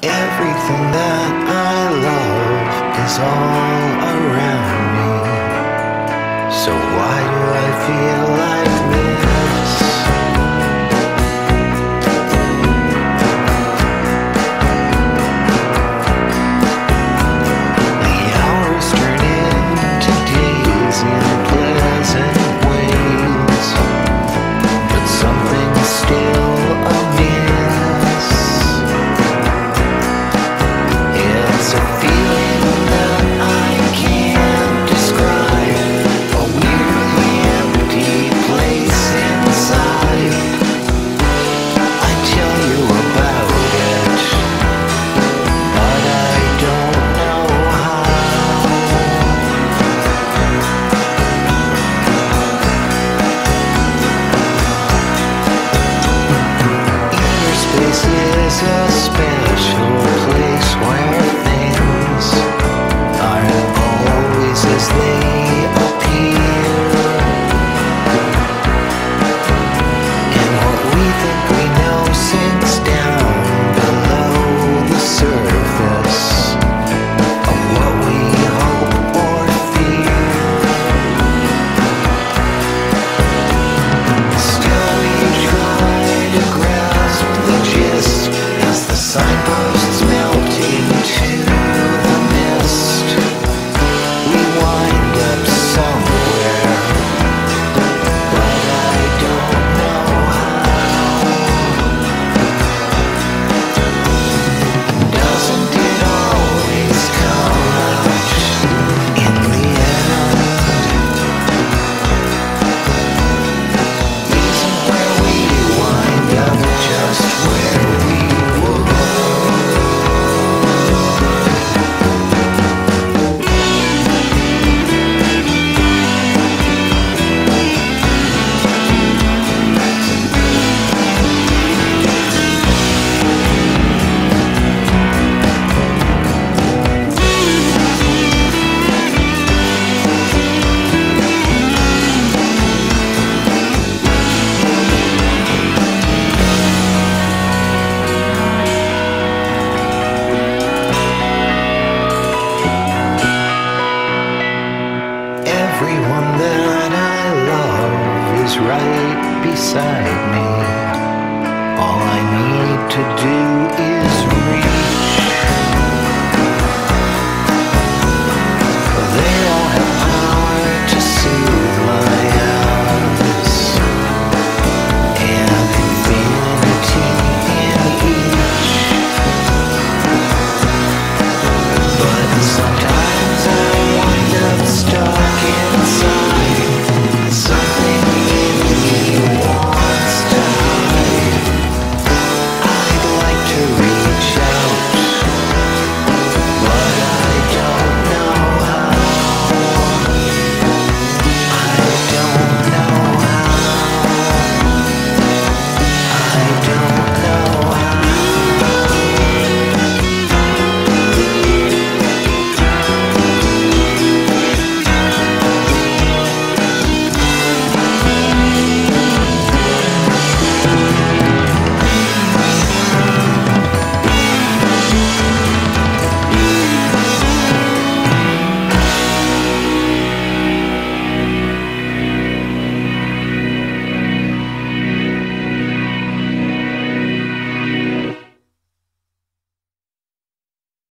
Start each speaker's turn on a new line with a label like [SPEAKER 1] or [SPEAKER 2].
[SPEAKER 1] Everything that I love is all around me. So why do I feel like this? The hours turn into days in pleasant ways, but something is still amiss. It's a feeling that I can't describe, a weirdly empty place inside. I tell you about it, but I don't know how. Inner space is a special place where things aren't always as they appear. And what we think we know sinks down below the surface of what we hope or fear. Still we try to grasp the gist as the signposts melt into the mist. We wind up somewhere, but I don't know how. Doesn't it always come out in the end? Isn't where we wind up just where we were? Everyone that I love is right beside me. All I need to do is reach.